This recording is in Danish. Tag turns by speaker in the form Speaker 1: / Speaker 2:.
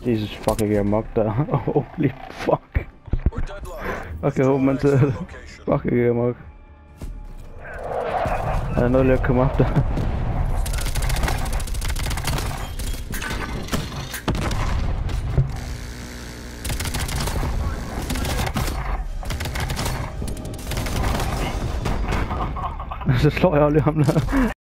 Speaker 1: Jesus fucking amok der. Holy fuck. Okay, håber man til fucking amok. Er der noget lige at komme op der? Så slår jeg jo lige ham der.